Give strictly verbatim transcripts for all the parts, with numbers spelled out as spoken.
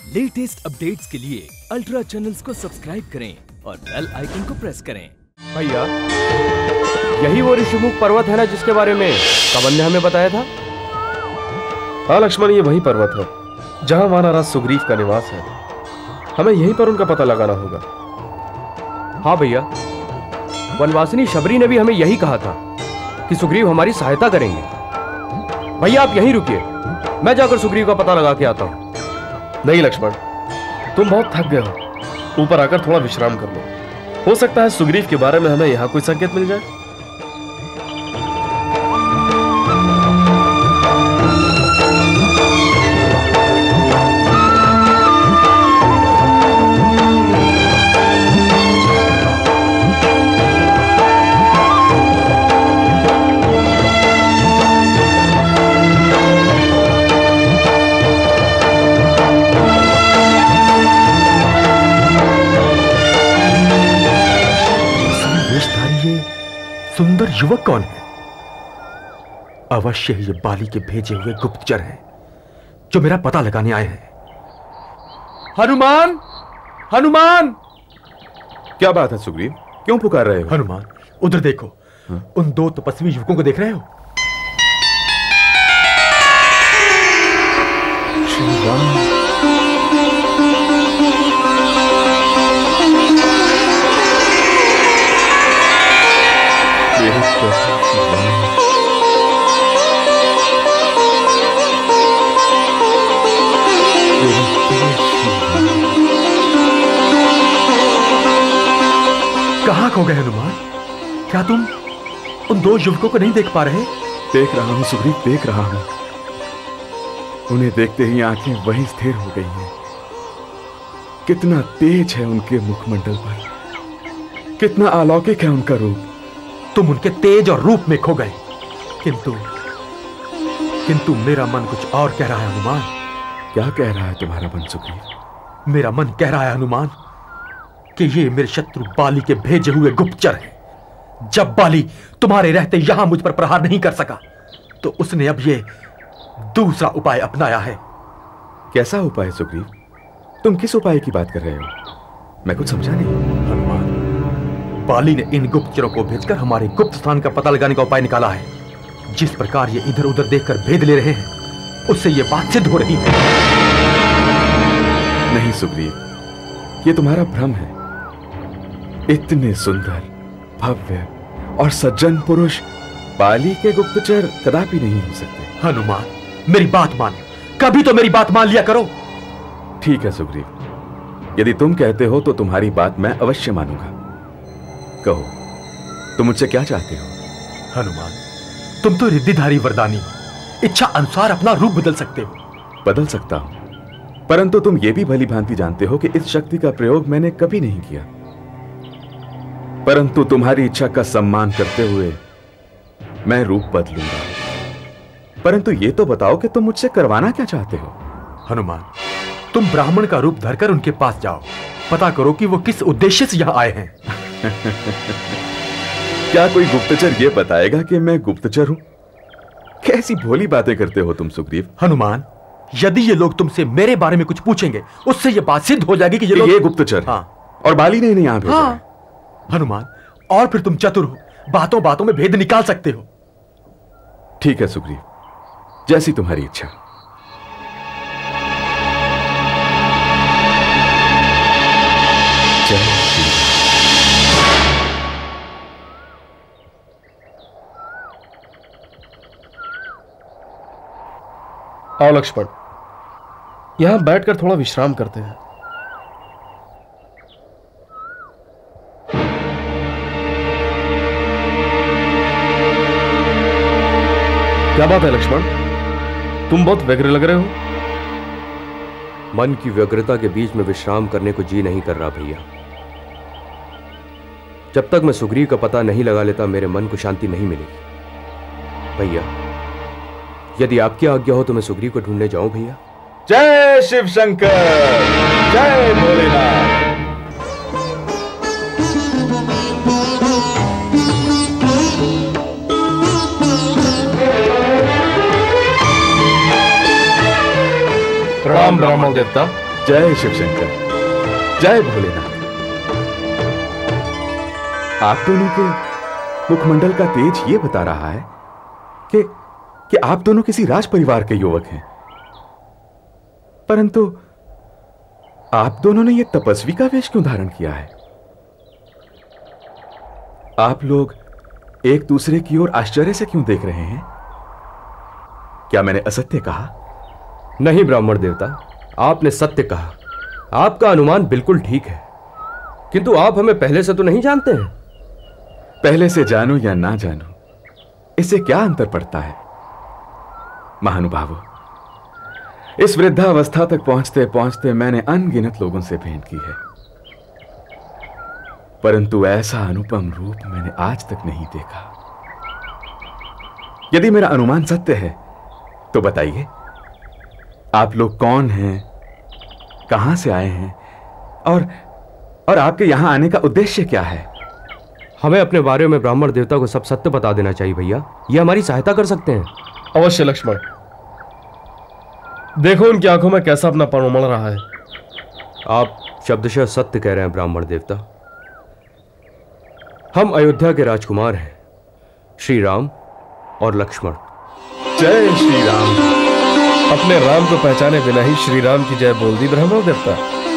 Latest updates के लिए ultra channels को सब्सक्राइब करें और बेल आइकन को प्रेस करें। भैया, यही वो ऋषिमुख पर्वत है ना जिसके बारे में कवन ने हमें बताया था? हाँ लक्ष्मण, ये वही पर्वत है जहां वानरराज सुग्रीव का निवास है। हमें यहीं पर उनका पता लगाना होगा। हाँ भैया, वनवासिनी शबरी ने भी हमें यही कहा था कि सुग्रीव हमारी सहायता करेंगे। भैया आप यहीं रुकिए, मैं जाकर सुग्रीव का पता लगा के आता हूँ। नहीं लक्ष्मण, तुम बहुत थक गए हो, ऊपर आकर थोड़ा विश्राम कर लो। हो सकता है सुग्रीव के बारे में हमें यहाँ कोई संकेत मिल जाए। सुंदर युवक कौन है? अवश्य ये बाली के भेजे हुए गुप्तचर हैं जो मेरा पता लगाने आए हैं। हनुमान, हनुमान! क्या बात है सुग्रीव, क्यों पुकार रहे हो? हनुमान, उधर देखो। हा? उन दो तपस्वी युवकों को देख रहे हो? श्री राम। कहां खो गए हनुमान? क्या तुम उन दो युवकों को नहीं देख पा रहे? देख रहा हूं सुग्रीव, देख रहा हूं। उन्हें देखते ही आंखें वहीं स्थिर हो गई हैं। कितना तेज है उनके मुखमंडल पर, कितना अलौकिक है उनका रूप। तुम उनके तेज और रूप में खो गए, किंतु किंतु मेरा मन कुछ और कह रहा है हनुमान। क्या कह रहा है तुम्हारा मन सुग्रीव? मेरा मन कह रहा है हनुमान कि ये मेरे शत्रु बाली के भेजे हुए गुप्तचर हैं। जब बाली तुम्हारे रहते यहां मुझ पर प्रहार नहीं कर सका, तो उसने अब ये दूसरा उपाय अपनाया है। कैसा उपाय सुग्रीव? तुम किस उपाय की बात कर रहे हो? मैं कुछ समझा नहीं। हनुमान, बाली ने इन गुप्तचरों को भेजकर हमारे गुप्त स्थान का पता लगाने का उपाय निकाला है। जिस प्रकार ये इधर उधर देखकर भेद ले रहे हैं, उससे ये बात सिद्ध हो रही है। नहीं सुग्रीव, ये तुम्हारा भ्रम है। इतने सुंदर, भव्य और सज्जन पुरुष बाली के गुप्तचर कदापि नहीं हो सकते। हनुमान, मेरी बात मानो, कभी तो मेरी बात मान लिया करो। ठीक है सुग्रीव, यदि तुम कहते हो तो तुम्हारी बात मैं अवश्य मानूंगा। कहो, तुम मुझसे क्या चाहते हो? हनुमान, तुम तो रिद्धिधारी वरदानी हो, इच्छा अनुसार अपना रूप बदल सकते हो। बदल सकता हूं, परंतु तुम ये भी भली भांति जानते हो कि इस शक्ति का प्रयोग मैंने कभी नहीं किया। परंतु तुम्हारी इच्छा का सम्मान करते हुए मैं रूप बदलूंगा। परंतु ये तो बताओ कि तुम मुझसे करवाना क्या चाहते हो? हनुमान, तुम ब्राह्मण का रूप धरकर उनके पास जाओ, पता करो कि वो किस उद्देश्य से यहां आए हैं। क्या कोई गुप्तचर ये बताएगा कि मैं गुप्तचर हूं? कैसी भोली बातें करते हो तुम सुग्रीव। हनुमान, यदि ये लोग तुमसे मेरे बारे में कुछ पूछेंगे, उससे ये बात सिद्ध हो जाएगी कि ये लोग ये गुप्तचर। हाँ। और बाली ने इन्हें यहां भेजा। हाँ। हनुमान, और फिर तुम चतुर हो, बातों बातों में भेद निकाल सकते हो। ठीक है सुग्रीव, जैसी तुम्हारी इच्छा। जय श्री राम। आओ लक्ष्मण, यहां बैठकर थोड़ा विश्राम करते हैं। क्या बात है लक्ष्मण, तुम बहुत व्यग्र लग रहे हो। मन की व्यग्रता के बीच में विश्राम करने को जी नहीं कर रहा भैया। जब तक मैं सुग्रीव का पता नहीं लगा लेता, मेरे मन को शांति नहीं मिलेगी। भैया, यदि आपकी आज्ञा हो तो मैं सुग्रीव को ढूंढने जाऊं भैया। जय शिव शंकर, जय भोलेनाथ। प्रणाम ब्राह्मण देवता। जय शिवशंकर, जय भोलेनाथ। आप दोनों के मुखमंडल का तेज ये बता रहा है कि कि आप दोनों किसी राज परिवार के युवक हैं, परंतु आप दोनों ने यह तपस्वी का वेश क्यों धारण किया है? आप लोग एक दूसरे की ओर आश्चर्य से क्यों देख रहे हैं? क्या मैंने असत्य कहा? नहीं ब्राह्मण देवता, आपने सत्य कहा। आपका अनुमान बिल्कुल ठीक है, किंतु आप हमें पहले से तो नहीं जानते हैं। पहले से जानो या ना जानो, इससे क्या अंतर पड़ता है? महानुभावों, इस वृद्धावस्था तक पहुंचते पहुंचते मैंने अनगिनत लोगों से भेंट की है, परंतु ऐसा अनुपम रूप मैंने आज तक नहीं देखा। यदि मेरा अनुमान सत्य है तो बताइए, आप लोग कौन हैं, कहां से आए हैं और और आपके यहां आने का उद्देश्य क्या है? हमें अपने बारे में ब्राह्मण देवता को सब सत्य बता देना चाहिए भैया, ये हमारी सहायता कर सकते हैं। अवश्य लक्ष्मण, देखो उनकी आंखों में कैसा अपना पण उमड़ रहा है। आप शब्दशः सत्य कह रहे हैं ब्राह्मण देवता। हम अयोध्या के राजकुमार हैं, श्री राम और लक्ष्मण। जय श्री राम। अपने राम को पहचाने बिना ही श्री राम की जय बोल दी ब्राह्मण देवता।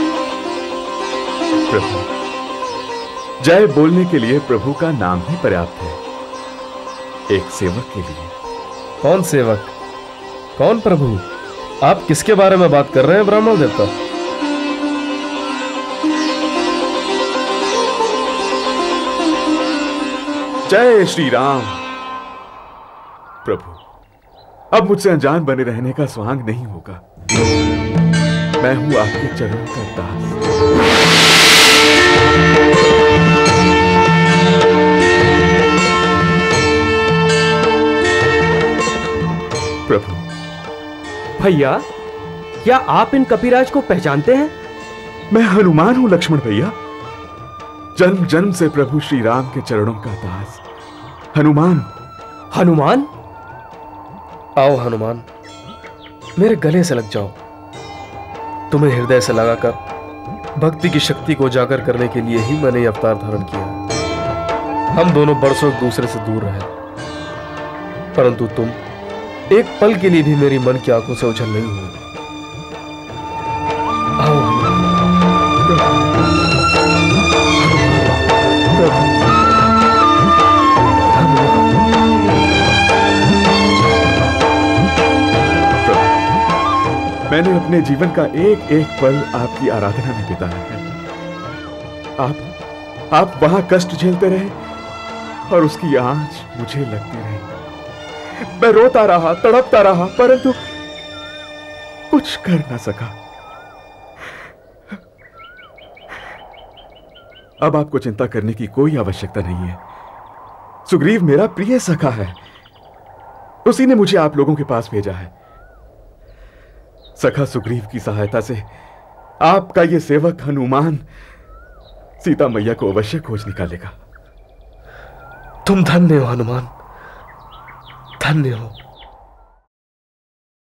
प्रभु, जय बोलने के लिए प्रभु का नाम ही पर्याप्त है, एक सेवक के लिए। कौन सेवक, कौन प्रभु? आप किसके बारे में बात कर रहे हैं ब्राह्मण देवता? जय श्री राम। प्रभु, अब मुझसे अनजान बने रहने का स्वांग नहीं होगा। मैं हूं आपके चरणों का दास। प्रभु। भैया, क्या आप इन कपिराज को पहचानते हैं? मैं हनुमान हूं लक्ष्मण भैया, जन्म जन्म से प्रभु श्री राम के चरणों का दास हनुमान। हनुमान? आओ हनुमान, मेरे गले से लग जाओ। तुम्हें हृदय से लगाकर भक्ति की शक्ति को उजागर करने के लिए ही मैंने यह अवतार धारण किया। हम दोनों बरसों एक दूसरे से दूर रहे, परंतु तुम एक पल के लिए भी मेरी मन की आंखों से ओझल नहीं हुई। आओ मैंने अपने जीवन का एक एक पल आपकी आराधना में बिताया है। आप आप वहां कष्ट झेलते रहे और उसकी आंच मुझे लगती रही। मैं रोता रहा, तड़पता रहा, परंतु कुछ कर ना सका। अब आपको चिंता करने की कोई आवश्यकता नहीं है। सुग्रीव मेरा प्रिय सखा है, उसी ने मुझे आप लोगों के पास भेजा है। सखा सुग्रीव की सहायता से आपका यह सेवक हनुमान सीता मैया को अवश्य खोज निकालेगा। तुम धन्य हो हनुमान, धन्य हो।